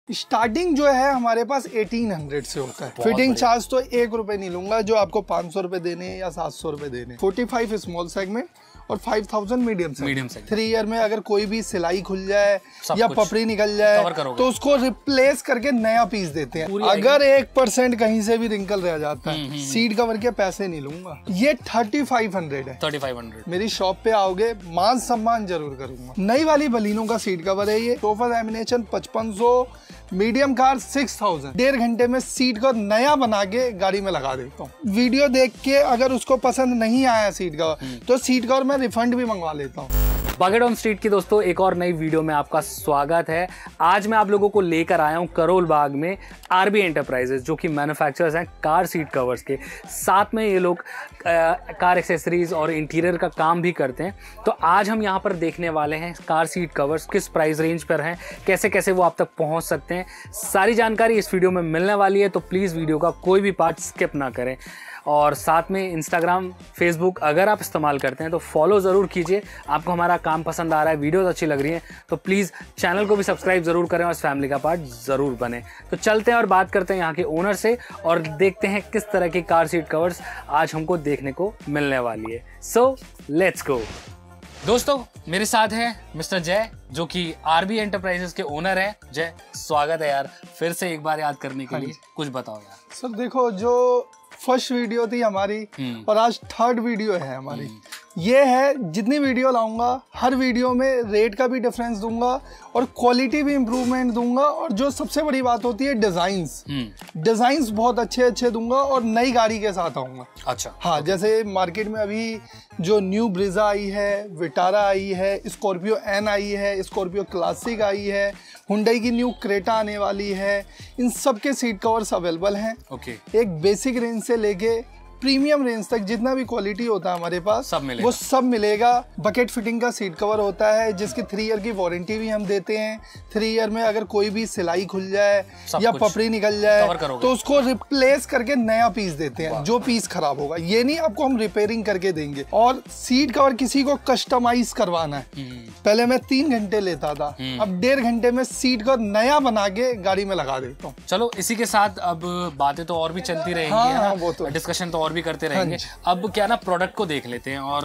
Starting जो है हमारे पास 1800 से होता है। फिटिंग चार्ज तो 1 रुपए नहीं लूंगा, जो आपको 500 रुपए देने हैं या 700 रुपए देने। 45 स्मॉल सेगमेंट और 5000 मीडियम सेगमेंट। 3 ईयर में अगर कोई भी सिलाई खुल जाए या पपड़ी निकल जाए तो उसको रिप्लेस करके नया पीस देते हैं। अगर 1% कहीं से भी रिंकल रह जाता है, सीट कवर के पैसे नहीं लूंगा। ये 3500 है। 3500 मेरी शॉप पे आओगे, मान सम्मान जरूर करूंगा। नई वाली बलिनो का सीट कवर है ये। Sofa lamination 5500, medium car 6000। 1.5 घंटे में सीट को नया बना के गाड़ी में लगा देता हूँ। वीडियो देख के अगर उसको पसंद नहीं आया सीट कवर, तो सीट कवर मैं रिफंड भी मंगवा लेता हूँ। बकेट ऑन स्ट्रीट की दोस्तों एक और नई वीडियो में आपका स्वागत है। आज मैं आप लोगों को लेकर आया हूं करोल बाग में आरबी एंटरप्राइजेस, जो कि मैन्युफैक्चरर्स हैं कार सीट कवर्स के। साथ में ये लोग कार एक्सेसरीज और इंटीरियर का काम भी करते हैं। तो आज हम यहां पर देखने वाले हैं कार सीट कवर्स किस प्राइस रेंज पर हैं, कैसे कैसे वो आप तक पहुंच सकते हैं। सारी जानकारी इस वीडियो में मिलने वाली है, तो प्लीज़ वीडियो का कोई भी पार्ट स्किप ना करें। और साथ में इंस्टाग्राम, फेसबुक अगर आप इस्तेमाल करते हैं तो फॉलो ज़रूर कीजिए। आपको हमारा काम पसंद आ रहा है, वीडियोस अच्छी लग रही हैं, तो प्लीज़ चैनल को भी सब्सक्राइब ज़रूर करें और इस फैमिली का पार्ट ज़रूर बने। तो चलते हैं और बात करते हैं यहाँ के ओनर से और देखते हैं किस तरह की कार सीट कवर्स आज हमको देखने को मिलने वाली है। So let's go. दोस्तों मेरे साथ हैं मिस्टर जय, जो कि आरबी एंटरप्राइजेस के ओनर हैं। जय, स्वागत है यार फिर से एक बार याद करने के लिए। कुछ बताओ यार। सर देखो, जो फर्स्ट वीडियो थी हमारी और आज 3rd वीडियो है हमारी, ये है जितनी वीडियो लाऊंगा हर वीडियो में रेट का भी डिफरेंस दूंगा और क्वालिटी भी इम्प्रूवमेंट दूंगा। और जो सबसे बड़ी बात होती है डिजाइन्स बहुत अच्छे अच्छे दूंगा और नई गाड़ी के साथ आऊंगा। अच्छा, हाँ, जैसे मार्केट में अभी जो न्यू ब्रिजा आई है, विटारा आई है, स्कॉर्पियो एन आई है, स्कॉर्पियो क्लासिक आई है, हुंडई की न्यू क्रेटा आने वाली है। इन सब के सीट कवर्स अवेलेबल हैं। एक बेसिक रेंज से लेके प्रीमियम रेंज तक जितना भी क्वालिटी होता है हमारे पास वो सब मिलेगा। बकेट फिटिंग का सीट कवर होता है जिसकी 3 ईयर की वारंटी भी हम देते हैं। 3 ईयर में अगर कोई भी सिलाई खुल जाए या पपड़ी निकल जाए तो उसको रिप्लेस करके नया पीस देते हैं, जो पीस खराब होगा। ये नहीं आपको हम रिपेयरिंग करके देंगे। और सीट कवर किसी को कस्टमाइज करवाना है, पहले मैं 3 घंटे लेता था, अब 1.5 घंटे में सीट को नया बना के गाड़ी में लगा देता हूँ। चलो इसी के साथ अब बातें तो और भी चलती रहेंगी, डिस्कशन तो और भी करते रहेंगे। अब क्या ना, प्रोडक्ट को देख लेते हैं और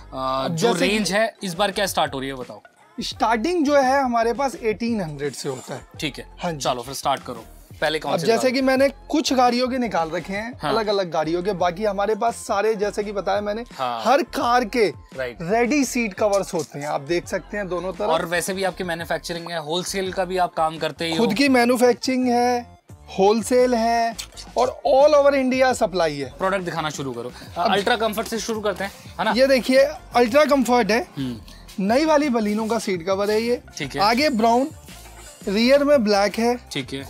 जो रेंज है इस बार क्या स्टार्ट हो रही है बताओ। स्टार्टिंग जो है हमारे पास 1800 से होता है। ठीक है, हाँ, चलो फिर स्टार्ट करो। पहले कौन से? जैसे कि मैंने कुछ गाड़ियों के निकाल रखे हैं, अलग अलग गाड़ियों के। बाकी हमारे पास सारे, जैसे कि बताया मैंने, हर कार के रेडी सीट कवर्स होते हैं, आप देख सकते हैं दोनों तरफ। और वैसे भी आपकी मैन्युफैक्चरिंग है, होलसेल का भी आप काम करते ही हो। खुद की मैन्युफैक्चरिंग है, होलसेल है और ऑल ओवर इंडिया सप्लाई है। प्रोडक्ट दिखाना शुरू करो। अल्ट्रा कंफर्ट से शुरू करते हैं, है ना? ये देखिए अल्ट्रा कंफर्ट है, नई वाली बलिनो का सीट कवर है ये। ठीक है। आगे ब्राउन, रियर में ब्लैक है। ठीक है।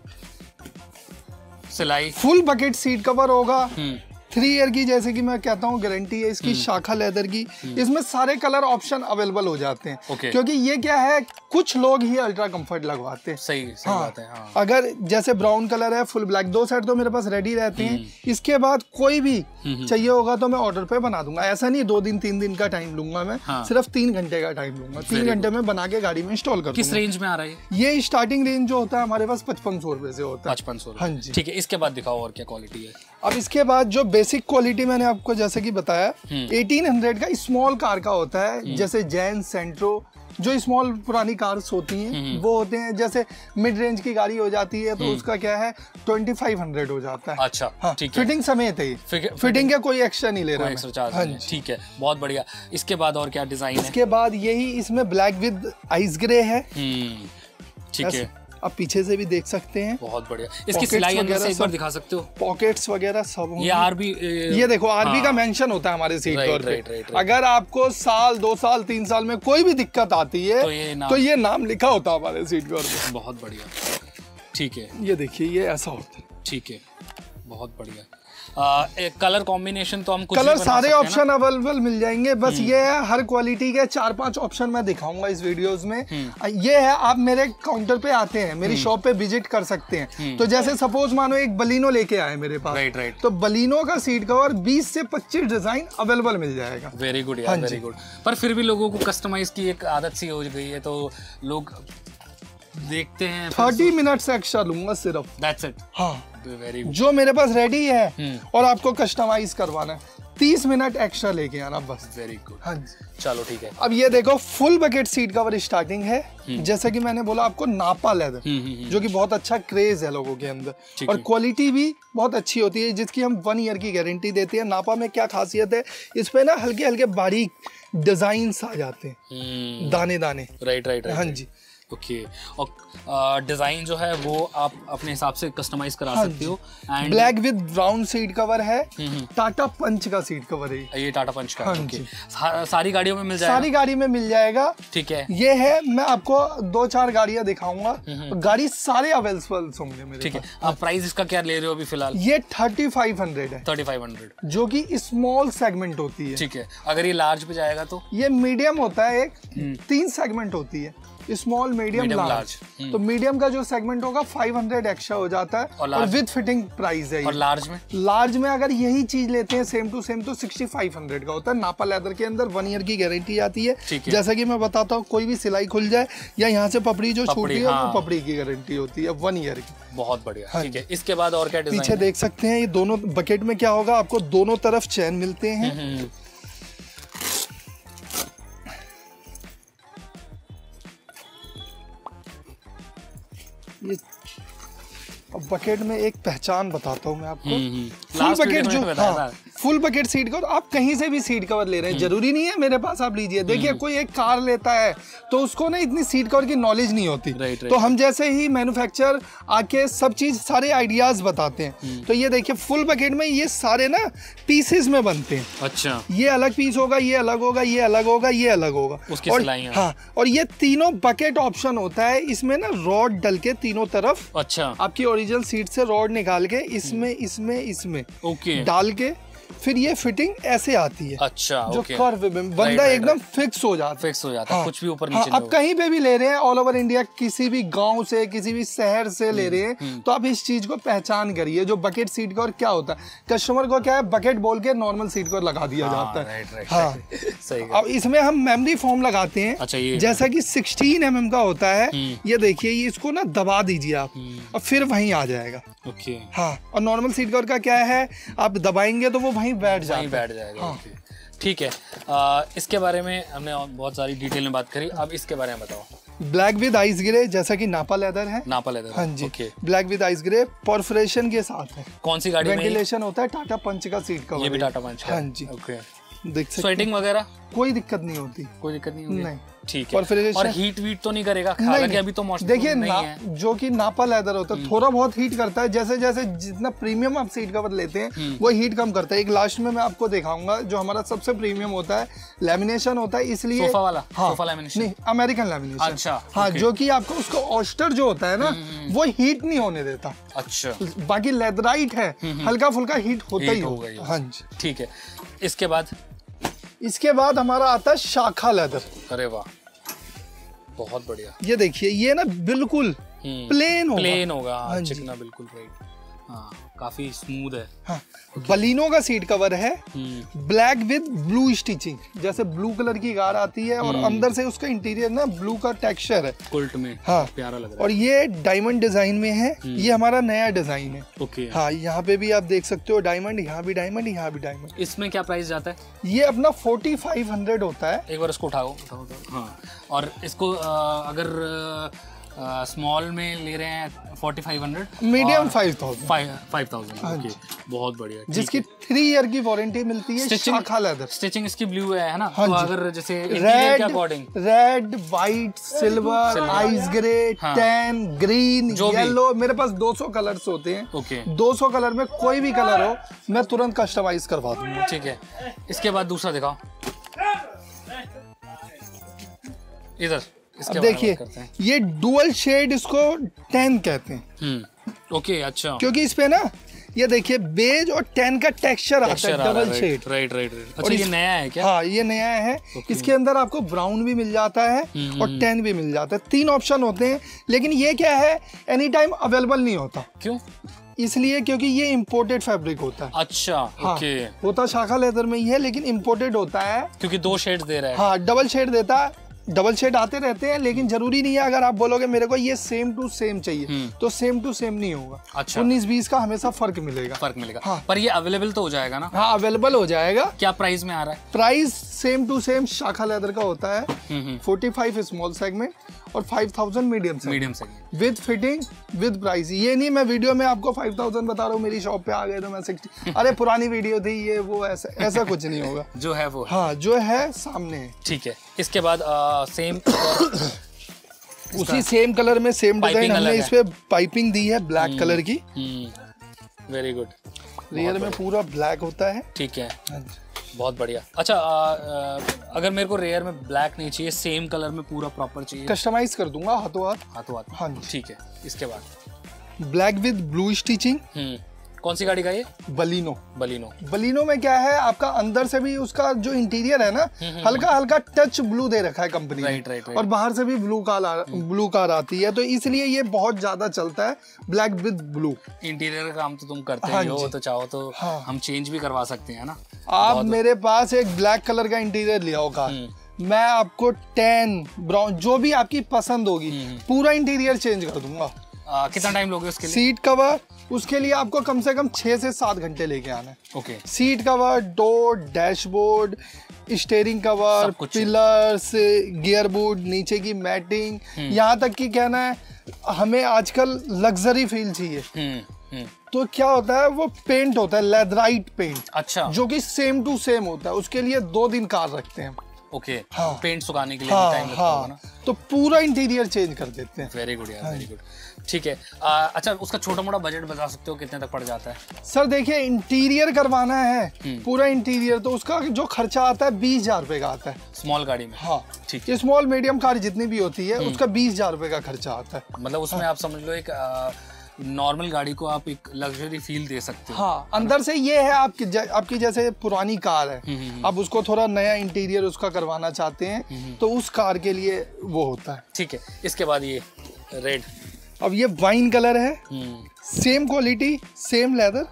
सिलाई फुल बकेट सीट कवर होगा। 3 ईयर की, जैसे कि मैं कहता हूँ, गारंटी है इसकी। शाखा लेदर की। इसमें सारे कलर ऑप्शन अवेलेबल हो जाते हैं। क्योंकि ये क्या है, कुछ लोग ही अल्ट्रा कंफर्ट लगवाते हैं। सही बात है। हाँ। अगर जैसे ब्राउन कलर है, फुल ब्लैक, 2 सेट तो मेरे पास रेडी रहते हैं। इसके बाद कोई भी चाहिए होगा तो मैं ऑर्डर पे बना दूंगा। ऐसा नहीं 2 दिन 3 दिन का टाइम लूंगा मैं, सिर्फ 3 घंटे का टाइम लूंगा। 3 घंटे में बना के गाड़ी में इंस्टॉल कर। किस रेंज में आ रहा है ये? स्टार्टिंग रेंज जो होता है हमारे पास 5500 रुपए से होता है। 5500। हाँ जी। ठीक है, इसके बाद दिखाओ और क्या क्वालिटी है। अब इसके बाद जो बेसिक क्वालिटी मैंने आपको जैसे कि बताया, 1800 का स्मॉल कार का होता है। जैसे जैन, सेंट्रो, जो स्मॉल पुरानी कार्स होती हैं वो होते हैं। जैसे मिड रेंज की गाड़ी हो जाती है तो उसका क्या है, 2500 हो जाता है। अच्छा, हाँ, ठीक है। फिटिंग समेत है, फिटिंग का कोई एक्स्ट्रा नहीं ले रहा है। हाँ, ठीक है, बहुत बढ़िया। इसके बाद और क्या डिजाइन है? इसके बाद यही, इसमें ब्लैक विद आइस ग्रे है। ठीक है। आप पीछे से भी देख सकते हैं। बहुत बढ़िया। इसकी सिलाई अंदर से एक बार दिखा सकते हो? पॉकेट्स वगैरह सब। ये आरबी, ये देखो आरबी का मेंशन होता है हमारे सीट कवर पे। अगर आपको साल, 2 साल, 3 साल में कोई भी दिक्कत आती है तो ये नाम लिखा होता है हमारे सीट कवर पे। बहुत बढ़िया। ठीक है, ये देखिए, ये ऐसा होता है। ठीक है, बहुत बढ़िया। कलर कॉम्बिनेशन तो हम कुछ कलर सारे ऑप्शन अवेलेबल मिल जाएंगे। बस ये है, हर क्वालिटी के 4-5 ऑप्शन मैं दिखाऊंगा इस वीडियोस में। ये है, आप मेरे काउंटर पे आते हैं, मेरी शॉप पे विजिट कर सकते हैं। तो जैसे सपोज मानो एक बलिनो लेके आए मेरे पास, तो बलिनो का सीट कवर 20 से 25 डिजाइन अवेलेबल मिल जाएगा। वेरी गुड यार, वेरी गुड। पर फिर भी लोगों को कस्टमाइज की एक आदत सी हो गई है, तो लोग देखते हैं 30 मिनट्स एक्स्ट्रा लूंगा सिर्फ। That's it. हाँ, वेरी जो मेरे पास रेडी है और आपको कस्टमाइज करवाना है, 30 मिनट एक्स्ट्रा लेके आना बस। Very good. हाँ जी, चलो ठीक है। अब ये देखो full bucket seat cover starting है, जैसे कि मैंने बोला आपको नापा लेदर, जो कि बहुत अच्छा क्रेज है लोगों के अंदर, और क्वालिटी भी बहुत अच्छी होती है, जिसकी हम 1 ईयर की गारंटी देते हैं। नापा में क्या खासियत है, इस पे ना हल्के हल्के बारीक डिजाइन आ जाते हैं, दाने दाने। राइट। हाँ जी। ओके। और डिजाइन जो है वो आप अपने हिसाब से कस्टमाइज करा सकते हो। And black with brown seat cover है, टाटा पंच का सीट कवर है ये टाटा पंच का। हाँ ओके। सारी गाड़ियों में मिल जाएगा? सारी गाड़ी में मिल जाएगा। ठीक है। ये है, मैं आपको 2-4 गाड़ियां दिखाऊंगा, गाड़ी सारे अवेलेबल होंगे मेरे। ठीक है। आप प्राइस इसका क्या ले रहे हो अभी फिलहाल? ये 3500 है, 3500, जो कि स्मॉल सेगमेंट होती है। ठीक है। अगर ये लार्ज पे जाएगा तो? ये मीडियम होता है, एक 3 सेगमेंट होती है, स्मॉल मीडियम लार्ज। तो मीडियम का जो सेगमेंट होगा 500 एक्स्ट्रा हो जाता है, और विद फिटिंग प्राइस है। और लार्ज में? लार्ज में अगर यही चीज लेते हैं सेम टू सेम तो 6500 का होता है। नापा लेदर के अंदर 1 ईयर की गारंटी आती है। जैसा कि मैं बताता हूँ, कोई भी सिलाई खुल जाए या यहाँ से पपड़ी जो छूटी है, वो पपड़ी की गारंटी होती है 1 ईयर की। बहुत बढ़िया। ठीक है। इसके बाद और क्या डिजाइन? पीछे देख सकते हैं, ये दोनों बकेट में क्या होगा, आपको दोनों तरफ चैन मिलते हैं। ये अब बकेट में एक पहचान बताता हूँ मैं आपको। फुल बकेट जो, हाँ, फुल बकेट सीट कवर आप कहीं से भी सीट कवर ले रहे हैं, जरूरी नहीं है मेरे पास आप लीजिए। देखिए कोई एक कार लेता है तो उसको ना इतनी सीट कवर की नॉलेज नहीं होती, तो हम जैसे ही मैन्युफैक्चरर आके सब चीज सारे आइडियाज बताते हैं। तो ये देखिए फुल बकेट में ये सारे ना पीसेस में बनते हैं। अच्छा। ये अलग पीस होगा, ये अलग होगा, ये अलग होगा, ये अलग होगा, और हाँ, और ये तीनों बकेट ऑप्शन होता है। इसमें ना रॉड डल के तीनों तरफ, अच्छा, आपकी ओरिजिनल सीट से रॉड निकाल के इसमें ओके डाल के फिर ये फिटिंग ऐसे आती है। अच्छा, जो कर्व में बंदा एकदम फिक्स हो जाता है। हाँ, कुछ भी ऊपर नीचे आप कहीं पे भी ले रहे हैं, ऑल ओवर इंडिया, किसी भी गांव से, किसी भी शहर से ले रहे हैं, तो आप इस चीज को पहचान करिए। जो बकेट सीट कवर क्या होता है, कस्टमर को क्या है, बकेट बोल के नॉर्मल सीट कवर लगा दिया जाता है। हाँ, सही। अब इसमें हम मेमोरी फोम लगाते हैं। अच्छा, ये जैसा कि 16 mm का होता है। ये देखिए, ये इसको ना दबा दीजिए आप, और फिर वहीं आ जाएगा। ओके। हाँ, और नॉर्मल सीट कवर का क्या है, आप दबाएंगे तो वो वहीं बैठ जाएगा। हाँ। ठीक है। इसके बारे में हमने बहुत सारी डिटेल में बात करी, अब इसके बारे में बताओ। ब्लैक विद आइस ग्रे, जैसा कि नापा लेदर है। नापा लेदर, हाँ जी। Black with ice grey, perforation के साथ है। कौन सी गाड़ी में? वेंटिलेशन होता है, टाटा पंच का सीट कवर। ये भी टाटा पंच का? हाँ जी। ओके। देख सकते, स्वेटिंग वगैरह कोई दिक्कत नहीं होती। कोई दिक्कत नहीं होगी? नहीं। ठीक है। और हीट वीट तो नहीं करेगा? हालांकि अभी तो मौसम देखिए नहीं है। जो कि नापा लेदर होता है, थोड़ा बहुत हीट करता है। जैसे जैसे जितना प्रीमियम आप सीट कवर लेते हैं, वो हीट कम करता है। एक लास्ट में मैं आपको दिखाऊंगा, जो हमारा सबसे प्रीमियम होता है, लेमिनेशन होता है, इसलिए सोफा वाला। हाँ, सोफा लेमिनेशन नहीं, अमेरिकन लेमिनेशन। अच्छा। हाँ, जो कि आपको उसका ऑस्टर जो होता है ना, वो हीट नहीं होने देता। अच्छा। बाकी लेदराइट है, हल्का फुल्का हीट होता ही होगा। हाँ जी। ठीक है। इसके बाद हमारा आता है शाखा लेदर। अरे वाह, बहुत बढ़िया। ये देखिए, ये ना बिल्कुल प्लेन होगा। हाँ, चिकना बिल्कुल। राइट। हाँ, काफी स्मूथ है। हाँ, बलिनो का सीट कवर है, ब्लैक विद ब्लू स्टिचिंग। जैसे ब्लू कलर की कार आती है और अंदर से उसका इंटीरियर ना ब्लू का टेक्सचर है, कुल्ट में। हाँ, प्यारा लग रहा है। और ये डायमंड डिजाइन में है। ये हमारा नया डिजाइन है। ओके। हाँ, यहाँ पे भी आप देख सकते हो डायमंड, यहाँ भी डायमंड, यहाँ भी डायमंड। इसमें क्या प्राइस जाता है? ये अपना 4500 होता है। एक बार इसको उठाओ। हाँ, और इसको अगर स्मॉल में ले रहे हैं 4500, मीडियम 5000। ओके, बहुत बढ़िया। जिसकी 3 ईयर की वारंटी मिलती है। शाखा लेदर। स्टिचिंग इसकी ब्लू है ना? हाँ, तो अगर जैसे red, white, silver, ice grey, tan, green, yellow, मेरे पास 200 कलर्स होते हैं। ओके। 200 कलर में कोई भी कलर हो, मैं तुरंत कस्टमाइज करवा दूंगा। ठीक है। इसके बाद दूसरा दिखाओ इधर। अब देखिए, ये डुअल शेड, इसको 10 कहते हैं। ओके। अच्छा। क्योंकि इस पे ना, ये देखिए, बेज और 10 का टेक्सचर आता है, डबल शेड। राइट। अच्छा, ये नया है क्या? हाँ, ये नया है। इसके अंदर आपको ब्राउन भी मिल जाता है और 10 भी मिल जाता है। 3 ऑप्शन होते हैं, लेकिन ये क्या है, एनी टाइम अवेलेबल नहीं होता। क्यों? इसलिए क्योंकि ये इम्पोर्टेड फैब्रिक होता है। अच्छा। हाँ, होता शाखा लेदर में ही है, लेकिन इम्पोर्टेड होता है। क्योंकि 2 शेड्स दे रहा है। हाँ, डबल शेड देता है। डबल शेड आते रहते हैं, लेकिन जरूरी नहीं है अगर आप बोलोगे मेरे को ये सेम टू सेम चाहिए तो सेम टू सेम नहीं होगा। अच्छा। 19-20 का हमें फर्क मिलेगा। हाँ। पर ये अवेलेबल तो हो जाएगा ना? हाँ अवेलेबल हो जाएगा। क्या प्राइस में आ रहा है? प्राइस सेम टू सेम शाखा लेदर का होता है 45 स्मॉल सेगमेंट और 5000 medium segment with fitting with price. ये नहीं मैं वीडियो में आपको 5000 बता रहा हूँ, मेरी शॉप पे आ गए तो मैं 60 अरे पुरानी वीडियो थी ये वो, ऐसा कुछ नहीं होगा। जो है वो हाँ जो है सामने है। ठीक है। इसके बाद सेम उसी सेम कलर में सेम डिजाइन हमने इस पे पाइपिंग दी है ब्लैक कलर की। Very good. रियर में पूरा ब्लैक होता है। ठीक है, बहुत बढ़िया। अच्छा अगर मेरे को रेयर में ब्लैक नहीं चाहिए, सेम कलर में पूरा प्रॉपर चाहिए, कस्टमाइज कर दूंगा हाथों हाथ। हाँ ठीक है। इसके बाद ब्लैक विद ब्लू स्टिचिंग। कौन सी गाड़ी का ये? बलिनो में क्या है आपका अंदर से भी उसका जो इंटीरियर है ना हल्का हल्का टच ब्लू दे रखा है कंपनी ने। राइट। और बाहर से भी ब्लू कार आती है, तो इसलिए ये बहुत ज्यादा चलता है ब्लैक विद ब्लू। इंटीरियर का काम तो तुम करते हो, तो चाहो तो हम चेंज भी करवा सकते हैं ना। आप मेरे पास एक ब्लैक कलर का इंटीरियर ले आओ कार, मैं आपको टैन ब्राउन जो भी आपकी पसंद होगी पूरा इंटीरियर चेंज कर दूंगा। कितना टाइम लोगे उसके लिए? सीट कवर उसके लिए आपको कम से कम 6 से 7 घंटे लेके आना है। Okay. Seat cover, door, dashboard, steering cover, pillars, gear board, नीचे की मैटिंग, यहाँ तक कि कहना है हमें आजकल लग्जरी फील चाहिए। तो क्या होता है वो पेंट होता है लेदराइट पेंट। अच्छा। जो कि सेम टू सेम होता है, उसके लिए 2 दिन कार रखते हैं। ओके। हाँ। पेंट सुखाने के लिए टाइम लगता होगा ना। तो पूरा इंटीरियर चेंज कर देते हैं। वेरी गुड यार, वेरी गुड। ठीक है। अच्छा उसका छोटा मोटा बजट बता सकते हो कितने तक पड़ जाता है? सर देखिए इंटीरियर करवाना है पूरा इंटीरियर, तो उसका जो खर्चा आता है 20,000 रुपए का आता है स्मॉल गाड़ी में। हाँ ठीक है। स्मॉल मीडियम कार जितनी भी होती है उसका 20,000 रुपए का खर्चा आता है। मतलब उसमें आप समझ लो एक नॉर्मल गाड़ी को आप एक लग्जरी फील दे सकते हो। हाँ अंदर से ये है आपकी जैसे पुरानी कार है आप उसको थोड़ा नया इंटीरियर उसका करवाना चाहते हैं तो उस कार के लिए वो होता है। ठीक है। इसके बाद ये रेड, अब ये वाइन कलर है, सेम क्वालिटी सेम लेदर,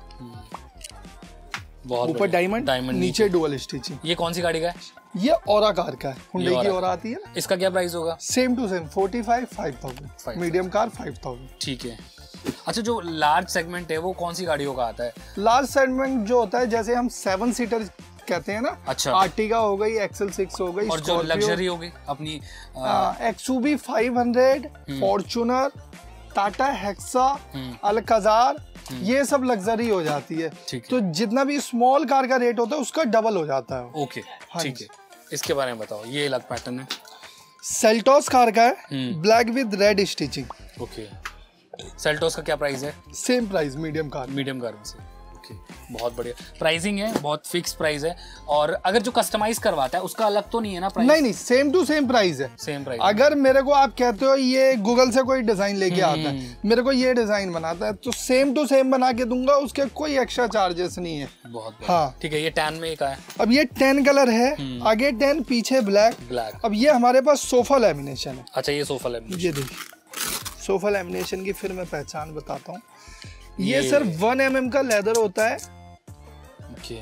बहुत ऊपर डायमंड नीचे डुअल स्टिचिंग। ये कौन सी गाड़ी का है? ये ओरा कार का है, हुंडई की ओरा आती है ना। इसका क्या प्राइस होगा? Same to same 45,500, medium car 5,000। ठीक है। अच्छा जो लार्ज सेगमेंट है वो कौन सी गाड़ियों का आता है? लार्ज सेगमेंट जो होता है जैसे हम 7 सीटर कहते हैं ना। अच्छा। आर्टिगा हो गई, एक्सेल 6 हो गई, और जो लग्जरी हो गई अपनी XUV 500, Fortuner, Tata Hexa, Alcazar, ये सब लग्जरी हो जाती है। तो जितना भी स्मॉल कार का रेट होता है उसका डबल हो जाता है। ओके ठीक है। इसके बारे में बताओ। ये अलग पैटर्न है, सेल्टोस कार का है, black with red stitching. Okay. Seltos का क्या प्राइस है? सेम प्राइस मीडियम कार में से। ओके बहुत बढ़िया प्राइसिंग है, बहुत फिक्स प्राइस है। और अगर जो कस्टमाइज करवाता है उसका अलग तो नहीं है ना प्राइस? नहीं सेम टू सेम प्राइस है। Same price. अगर मेरे को आप कहते हो ये गूगल से कोई डिजाइन लेके आता है मेरे को ये डिजाइन बनाता है तो सेम टू सेम बना के दूंगा, उसके कोई एक्स्ट्रा चार्जेस नहीं है। बहुत हाँ ठीक है। ये टैन में एक है। अब ये 10 कलर है, आगे 10 पीछे ब्लैक। अब ये हमारे पास सोफा लैमिनेशन है। अच्छा ये सोफा लैमिनेशन, ये देखिए सोफा लैमिनेशन की फिर मैं पहचान बताता हूँ। ये सर 1 mm का लेदर होता है। ओके।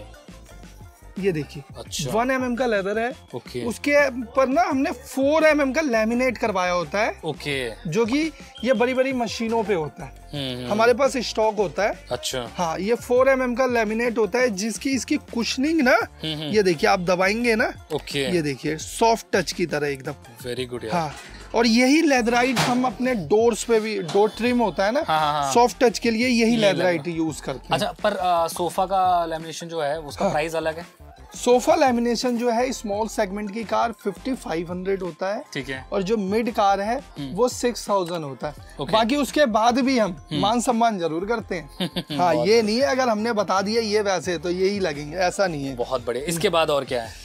ये देखिए अच्छा 1 mm का लेदर है। ओके। उसके पर ना हमने 4 mm का लैमिनेट करवाया होता है। ओके। जो कि ये बड़ी बड़ी मशीनों पे होता है, हमारे पास स्टॉक होता है। अच्छा हाँ ये 4 mm का लैमिनेट होता है जिसकी इसकी कुशनिंग ना ये देखिए आप दबाएंगे ना। ओके। ये देखिए सॉफ्ट टच की तरह एकदम। Very good. हाँ और यही लेदराइट हम अपने डोर्स पे भी, डोर ट्रिम होता है ना सॉफ्ट टच के लिए यही लेदराइट यूज करते हैं। अच्छा पर सोफा का लैमिनेशन जो है उसका प्राइस अलग है? सोफा लैमिनेशन जो है स्मॉल सेगमेंट की कार 5500 होता है। ठीक है। और जो मिड कार है वो 6000 होता है। बाकी उसके बाद भी हम मान सम्मान जरूर करते हैं। हाँ ये नहीं है अगर हमने बता दिया ये वैसे तो यही लगेंगे, ऐसा नहीं है। बहुत बढ़िया। इसके बाद और क्या है?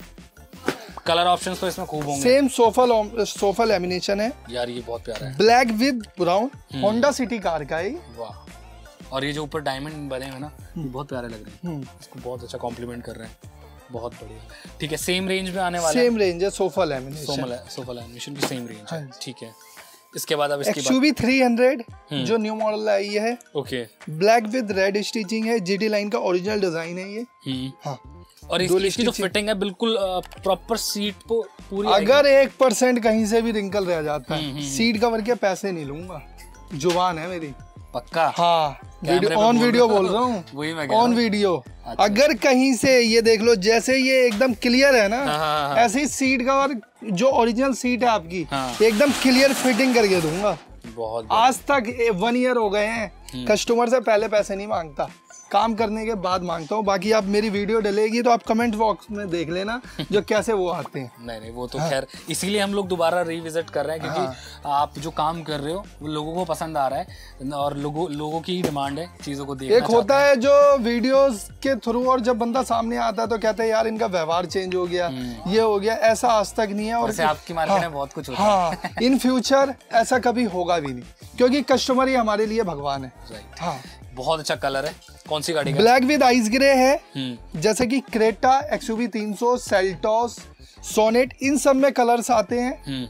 कलर ऑप्शंस तो इसमें खूब होंगे। सेम सोफा लैमिनेशन है यार, ये बहुत प्यारा है, black with brown, Honda City car का है। वाह। और ये जो ऊपर डायमंड बने हैं ना ये बहुत प्यारे लग रहे हैं, इसको बहुत अच्छा कॉम्प्लीमेंट कर रहे हैं। बहुत बढ़िया। ठीक है। सेम रेंज में आने वाला है? सेम रेंज है सोफा लैमिनेशन की सेम रेंज है। ठीक है। इसके बाद अब इसकी XUV 300 जो न्यू मॉडल आई है। Okay. Black with red stitching है, GT लाइन का ओरिजिनल डिजाइन है ये। हाँ और इसकी जो फिटिंग है बिल्कुल प्रॉपर सीट पे पूरी। अगर 1% कहीं से भी रिंकल रह जाता है, सीट कवर के पैसे नहीं लूंगा, जुबान है मेरी। पक्का? हाँ, ऑन वीडियो बोल रहा हूँ। वही मैं ऑन वीडियो। अगर कहीं से ये देख लो, जैसे ये एकदम क्लियर है ना, ऐसे ही सीट कवर जो ओरिजिनल सीट है आपकी एकदम क्लियर फिटिंग करके दूंगा। बहुत आज तक 1 ईयर हो गए हैं, कस्टमर से पहले पैसे नहीं मांगता, काम करने के बाद मांगता हूँ। बाकी आप मेरी वीडियो डलेगी तो आप कमेंट बॉक्स में देख लेना जो कैसे वो आते हैं। नहीं वो तो खैर इसीलिए हम लोग दोबारा रिविजिट कर रहे हैं, क्योंकि आप जो काम कर रहे हो वो लोगों को पसंद आ रहा है और लोगों की डिमांड है चीजों को देखना। एक होता है जो वीडियोस के थ्रू, और जब बंदा सामने आता है तो कहते हैं यार इनका व्यवहार चेंज हो गया, ये हो गया। ऐसा आज तक नहीं है। और आपकी मार्केट में बहुत कुछ होता है। हाँ, इन फ्यूचर ऐसा कभी होगा भी नहीं, क्योंकि कस्टमर ही हमारे लिए भगवान है। हाँ, बहुत अच्छा कलर है। कौन सी गाड़ी का? ब्लैक विद आइस ग्रे है। जैसे कि क्रेटा, XUV 300, सेल्टोस, सोनेट, इन सब में कलर्स आते हैं।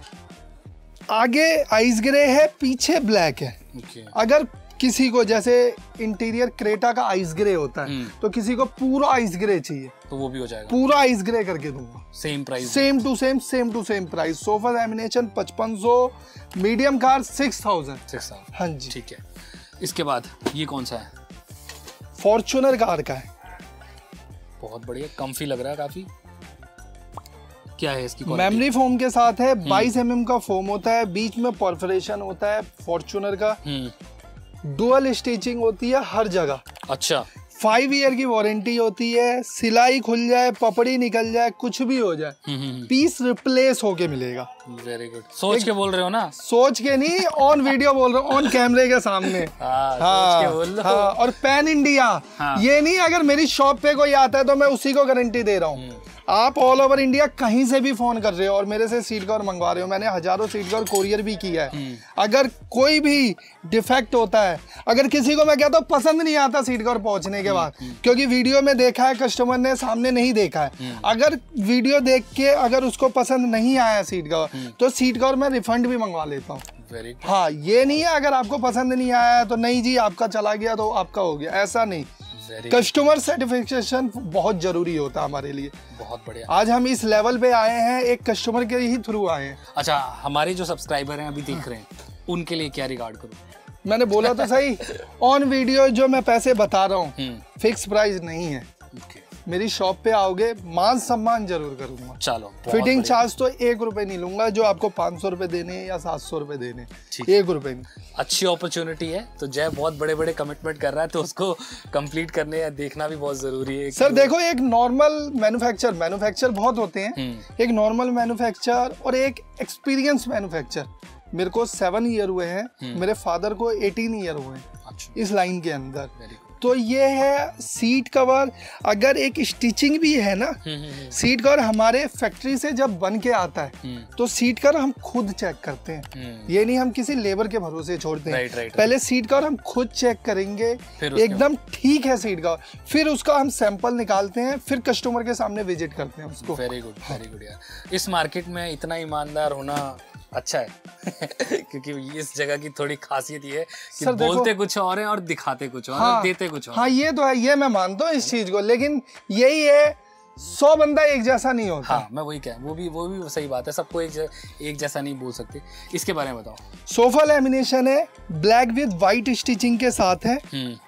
आगे आइस ग्रे है, पीछे ब्लैक है। अगर किसी को, जैसे इंटीरियर क्रेटा का आइस ग्रे होता है, तो किसी को पूरा आइस ग्रे चाहिए तो वो भी हो जाएगा, पूरा आइस ग्रे करके दूंगा। Same price, same to same price. Sofa lamination 5500, medium car 6000। हाँ जी, ठीक है। इसके बाद ये कौन सा है? फॉर्च्यूनर कार का है। बहुत बढ़िया, कम्फी लग रहा है काफी। क्या है इसकी क्वालिटी? मेमोरी फोम के साथ है। 22 mm का फोम होता है, बीच में परफोरेशन होता है फॉर्च्यूनर का। डुअल स्टिचिंग होती है हर जगह। अच्छा। 5 ईयर की वारंटी होती है। सिलाई खुल जाए, पपड़ी निकल जाए, कुछ भी हो जाए, पीस रिप्लेस होके मिलेगा। Very good. सोच के बोल रहे हो ना? सोच के नहीं, ऑन वीडियो बोल रहा हूँ, ऑन कैमरे के सामने। सोच के बोल लो। हाँ, और पैन इंडिया। ये नहीं अगर मेरी शॉप पे कोई आता है तो मैं उसी को गारंटी दे रहा हूँ। आप ऑल ओवर इंडिया कहीं से भी फोन कर रहे हो और मेरे से सीट कवर मंगवा रहे हो, मैंने हजारों सीट कवर कोरियर भी किया है। अगर कोई भी डिफेक्ट होता है, अगर किसी को मैं कहता हूँ पसंद नहीं आता सीट कवर पहुंचने के बाद, क्योंकि वीडियो में देखा है कस्टमर ने, सामने नहीं देखा है, अगर वीडियो देख के अगर उसको पसंद नहीं आया सीट कवर, तो सीट कवर मैं रिफंड भी मंगवा लेता हूँ। हाँ, ये नहीं है अगर आपको पसंद नहीं आया तो नहीं जी आपका चला गया तो आपका हो गया, ऐसा नहीं। कस्टमर सेटिस्फेक्शन बहुत जरूरी होता है हमारे लिए। बहुत बढ़िया। आज हम इस लेवल पे आए हैं एक कस्टमर के ही थ्रू आए हैं। अच्छा, हमारे जो सब्सक्राइबर हैं अभी देख रहे हैं, उनके लिए क्या रिगार्ड करूं? मैंने बोला तो सही, ऑन वीडियो जो मैं पैसे बता रहा हूँ फिक्स प्राइस नहीं है। मेरी शॉप पे आओगे, मान सम्मान जरूर करूंगा। चलो, फिटिंग चार्ज तो 1 रुपए नहीं लूंगा, जो आपको 500 रुपए देने या 700 रुपए देने, 1 रुपए नहीं। अच्छी अपॉर्चुनिटी है, तो जय बहुत बड़े बड़े कमिटमेंट कर रहा है, तो उसको कंप्लीट करने या देखना भी बहुत जरूरी है। सर देखो, एक नॉर्मल मैन्युफैक्चर बहुत होते हैं, एक नॉर्मल मैन्युफैक्चर और एक एक्सपीरियंस मैन्युफैक्चर। मेरे को 7 ईयर हुए हैं, मेरे फादर को 18 ईयर हुए हैं इस लाइन के अंदर। तो ये है सीट कवर। अगर एक स्टिचिंग भी है ना, सीट कवर हमारे फैक्ट्री से जब बन के आता है तो सीट कवर हम खुद चेक करते हैं। ये नहीं हम किसी लेबर के भरोसे छोड़ते हैं। पहले सीट कवर हम खुद चेक करेंगे, एकदम ठीक है सीट कवर, फिर उसका हम सैंपल निकालते हैं, फिर कस्टमर के सामने विजिट करते हैं उसको। वेरी गुड यार। इस मार्केट में इतना ईमानदार होना अच्छा है क्योंकि इस जगह की थोड़ी खासियत ये है कि बोलते कुछ और है और दिखाते कुछ और, और देते कुछ और। हाँ, ये तो है, ये मैं मानता हूँ इस चीज को, लेकिन यही है 100 बंदा एक जैसा नहीं होता। हाँ, मैं वही कह, वो भी सही बात है, सबको एक जैसा नहीं बोल सकते। इसके बारे में बताओ। सोफा लैमिनेशन है, ब्लैक विद व्हाइट स्टिचिंग के साथ है।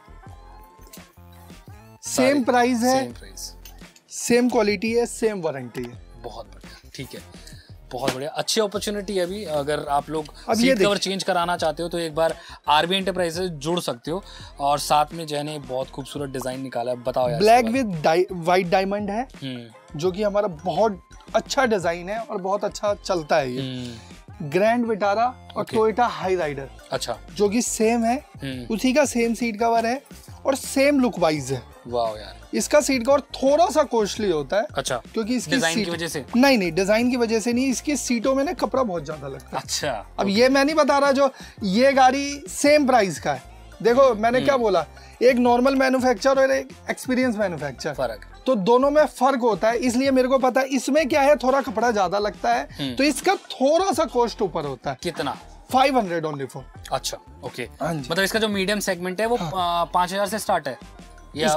सेम प्राइस है, सेम क्वालिटी है, सेम वारंटी है। बहुत बढ़िया, ठीक है, बहुत बढ़िया। अच्छी अपॉर्चुनिटी है। अभी अगर आप लोग सीट कवर चेंज कराना चाहते हो तो एक बार आरबी एंटरप्राइजेस जुड़ सकते हो। और साथ में जैने बहुत खूबसूरत डिजाइन निकाला है, बताओ यार। ब्लैक विद व्हाइट डायमंड है, जो कि हमारा बहुत अच्छा डिजाइन है और बहुत अच्छा चलता है। ये ग्रैंड विटारा और टोयोटा हाई राइडर, अच्छा, जो कि सेम है, उसी का सेम सीट कवर है और सेम लुक वाइज है। वाह यार। इसका सीट कवर थोड़ा सा कॉस्टली होता है। अच्छा, क्योंकि इसकी डिजाइन की वजह से? नहीं, डिजाइन की वजह से नहीं, इसकी सीटों में ना कपड़ा बहुत ज्यादा लगता है। अच्छा, अब ये मैं नहीं बता रहा, जो ये गाड़ी सेम प्राइस का है। देखो मैंने क्या बोला, एक नॉर्मल मैन्युफैक्चर और एक एक्सपीरियंस मैन्युफैक्चर, फर्क, तो दोनों में फर्क होता है। इसलिए मेरे को पता है इसमें क्या है, थोड़ा कपड़ा ज्यादा लगता है, तो इसका थोड़ा सा कॉस्ट ऊपर होता है। कितना? 500 ओनली फॉर। अच्छा, ओके। मतलब इसका जो मीडियम सेगमेंट है वो 5000 से स्टार्ट है या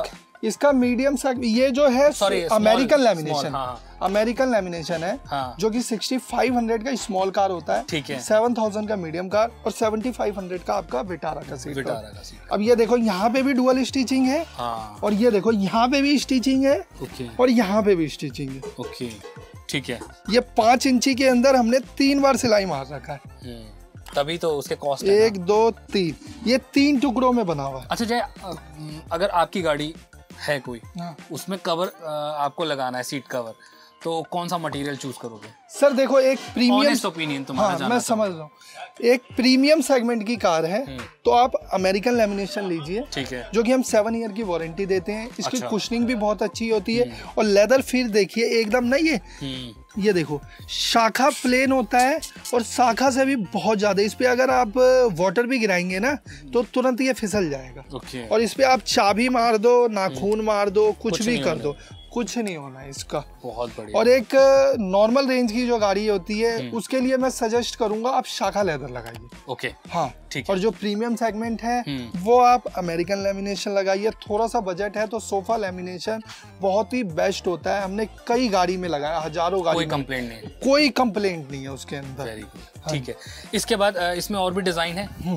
इसका मीडियम ये जो है अमेरिकन लेमिनेशन, अमेरिकन लेमिनेशन है, हाँ। जो कि 6500 का स्मॉल कार होता है, ठीक है, 7000 का मीडियम कार और 7500 का आपका विटारा का सीट। अब ये देखो यहाँ पे भी डुअल स्टिचिंग है, हाँ। और ये देखो यहाँ पे भी स्टिचिंग है, और यहाँ पे भी स्टिचिंग है। ओके, ठीक है। ये 5 इंची के अंदर हमने 3 बार सिलाई मार रखा है, तभी तो उसके कॉस्ट 1 2 3, ये 3 टुकड़ों में बना हुआ है। अच्छा जय, अगर आपकी गाड़ी है कोई, उसमें कवर आपको लगाना है, सीट कवर, तो कौन सा मटेरियल चूज करोगे? सर देखो, एक प्रीमियम ओपिनियन तुम्हारा, हाँ मैं समझ रहा हूँ, एक प्रीमियम सेगमेंट की कार है तो आप अमेरिकन लेमिनेशन लीजिए, ठीक है, जो कि हम 7 ईयर की वारंटी देते हैं। इसकी कुशनिंग भी बहुत अच्छी होती है, और लेदर फिर देखिए एकदम ना, ये देखो शाखा प्लेन होता है, और शाखा से भी बहुत ज्यादा। इस पे अगर आप वाटर भी गिराएंगे ना तो तुरंत ये फिसल जाएगा, और इस पे आप चाबी मार दो, नाखून मार दो, कुछ भी कर दो, कुछ नहीं होना है इसका। बहुत बढ़िया। और एक नॉर्मल रेंज की जो गाड़ी होती है उसके लिए मैं सजेस्ट करूंगा आप शाखा लेदर लगाइए। ओके, हाँ ठीक। और जो प्रीमियम सेगमेंट है वो आप अमेरिकन लेमिनेशन लगाइए। थोड़ा सा बजट है तो सोफा लेमिनेशन बहुत ही बेस्ट होता है, हमने कई गाड़ी में लगाया, हजारों गाड़ी, कोई कंप्लेंट नहीं, कोई कंप्लेंट नहीं है उसके अंदर। वेरी गुड, ठीक है। इसके बाद इसमें और भी डिजाइन है?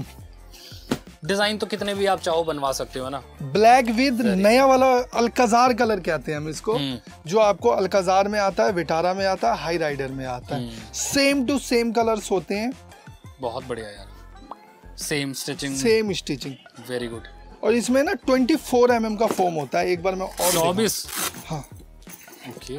डिजाइन तो कितने भी आप चाहो बनवा सकते हो ना। ब्लैक विद नया वाला अल्काजार कलर कहते हैं हम इसको, जो आपको अल्काजार में आता है, विटारा में आता है, हाई राइडर में आता है, सेम टू सेम कलर्स होते हैं। बहुत बढ़िया यार, सेम स्टिचिंग, वेरी गुड। और इसमें ना 24 mm का फोम होता है। एक बार मैं और 24, हाँ ओके,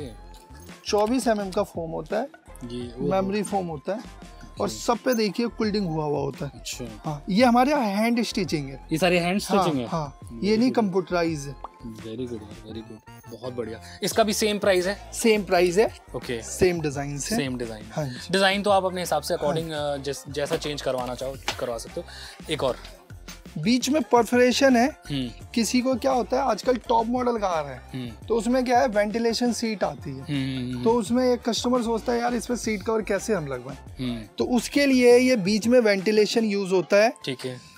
24 mm का फोम होता है, ये मेमोरी फोम होता है, और सब पे देखिए कुल्डिंग हुआ होता है। अच्छा, हाँ, ये हमारे हैंड स्टिचिंग है, ये सारी हैंड स्टिचिंग है। हाँ, ये नहीं कंप्यूटराइज है। वेरी गुड, वेरी गुड, बहुत बढ़िया। इसका भी सेम प्राइस है? सेम प्राइस है, ओके, सेम डिजाइन से, सेम डिजाइन। हाँ, डिजाइन तो आप अपने हिसाब से अकॉर्डिंग जैसा चेंज करवाना चाहो करवा सकते हो। एक और बीच में परफोरेशन है, किसी को क्या होता है, आजकल टॉप मॉडल कार है तो उसमें क्या है, वेंटिलेशन सीट आती है, तो उसमें एक कस्टमर सोचता है यार इस पे सीट कवर कैसे हम लगवाएं, तो उसके लिए ये बीच में वेंटिलेशन यूज होता है। ठीक है,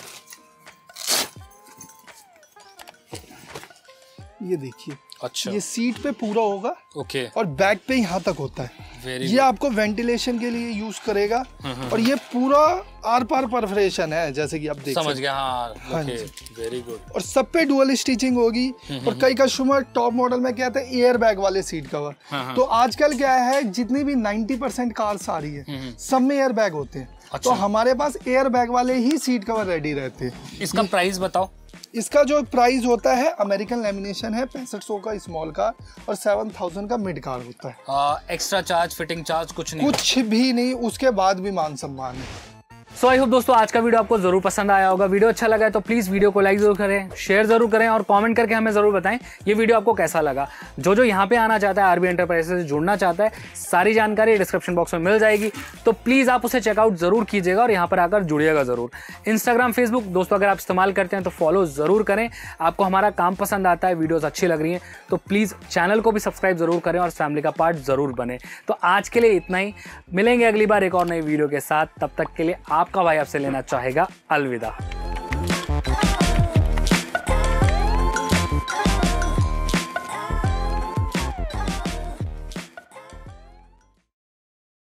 ये देखिए, अच्छा, ये सीट पे पूरा होगा, ओके, और बैक पे यहाँ तक होता है। ये आपको वेंटिलेशन के लिए यूज करेगा, और ये पूरा आर पार परफोरेशन है, जैसे कि आप देख समझ गया। हाँ, ओके, वेरी गुड। और सब पे डुअल स्टिचिंग होगी। और कई कस्टमर टॉप मॉडल में कहते हैं एयर बैग वाले सीट कवर, तो आजकल क्या है, जितनी भी 90% कार्स आ रही है सब में एयर बैग होते हैं। अच्छा। तो हमारे पास एयर बैग वाले ही सीट कवर रेडी रहते हैं। इसका प्राइस बताओ। इसका जो प्राइस होता है, अमेरिकन लेमिनेशन है 6500 का स्मॉल कार, और 7000 का मिड कार होता है। एक्स्ट्रा चार्ज, फिटिंग चार्ज कुछ नहीं? कुछ भी नहीं, उसके बाद भी मान सम्मान है। सो आई होप दोस्तों आज का वीडियो आपको जरूर पसंद आया होगा। वीडियो अच्छा लगा है तो प्लीज वीडियो को लाइक जरूर करें, शेयर जरूर करें, और कमेंट करके हमें जरूर बताएं ये वीडियो आपको कैसा लगा। जो यहाँ पे आना चाहता है, आरबी एंटरप्राइजेस से जुड़ना चाहता है, सारी जानकारी डिस्क्रिप्शन बॉक्स में मिल जाएगी, तो प्लीज आप उसे चेकआउट जरूर कीजिएगा और यहाँ पर आकर जुड़िएगा जरूर। इंस्टाग्राम, फेसबुक दोस्तों अगर आप इस्तेमाल करते हैं तो फॉलो जरूर करें। आपको हमारा काम पसंद आता है, वीडियोज अच्छी लग रही है तो प्लीज चैनल को भी सब्सक्राइब जरूर करें और फैमिली का पार्ट जरूर बने। तो आज के लिए इतना ही, मिलेंगे अगली बार एक और नई वीडियो के साथ। तब तक के लिए आपका भाई आपसे लेना चाहेगा अलविदा।